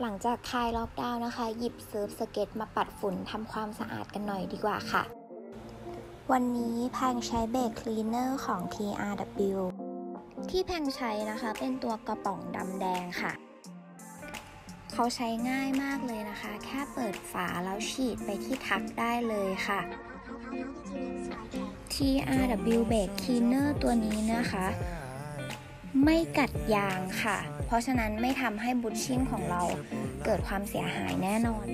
หลังจากคลายล็อกดาวน์นะคะหยิบเซิร์ฟสเก็ตมาปัดฝุ่นทำความสะอาดกันหน่อยดีกว่าค่ะวันนี้แพงใช้เบรกคลีนเนอร์ของ TRW ที่แพงใช้นะคะเป็นตัวกระป๋องดำแดงค่ะเขาใช้ง่ายมากเลยนะคะแค่เปิดฝาแล้วฉีดไปที่ทักได้เลยค่ะ TRW เบรกคลีนเนอร์ตัวนี้นะคะไม่กัดยางค่ะเพราะฉะนั้นไม่ทำให้บูทชิ่งของเราเกิดความเสียหายแน่นอน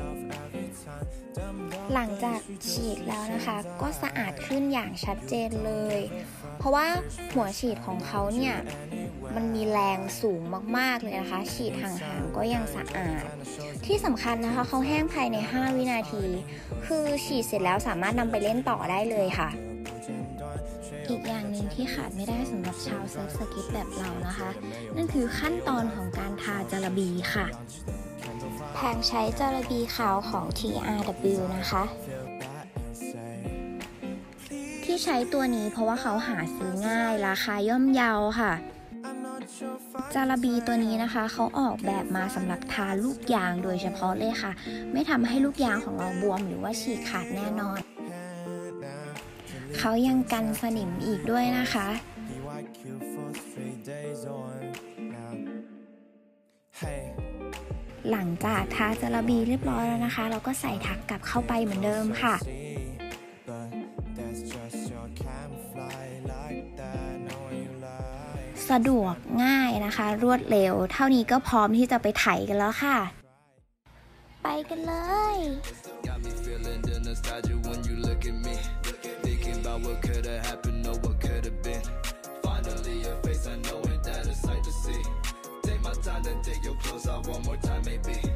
หลังจากฉีดแล้วนะคะก็สะอาดขึ้นอย่างชัดเจนเลยเพราะว่าหัวฉีดของเขาเนี่ยมันมีแรงสูงมากๆเลยนะคะฉีดห่างๆก็ยังสะอาดที่สำคัญนะคะเขาแห้งภายใน5วินาทีคือฉีดเสร็จแล้วสามารถนำไปเล่นต่อได้เลยค่ะอีกอย่างหนึ่งที่ขาดไม่ได้สำหรับชาวเซิร์ฟสเก็ตแบบเรานะคะนั่นคือขั้นตอนของการทาจาระบีค่ะแพงใช้จาระบีขาวของ TRW นะคะที่ใช้ตัวนี้เพราะว่าเขาหาซื้อง่ายราคาย่อมเยาค่ะจาระบีตัวนี้นะคะเขาออกแบบมาสำหรับทาลูกยางโดยเฉพาะเลยค่ะไม่ทำให้ลูกยางของเราบวมหรือว่าฉีกขาดแน่นอนเขายังกันสนิมอีกด้วยนะคะหลังจากทาจาระบีเรียบร้อยแล้วนะคะเราก็ใส่ทักกลับเข้าไปเหมือนเดิมค่ะสะดวกง่ายนะคะรวดเร็วเท่านี้ก็พร้อมที่จะไปไถกันแล้วค่ะไปกันเลยWhat could have happened or what could have been Finally your face I know it that a sight to see Take my time then take your clothes off one more time maybe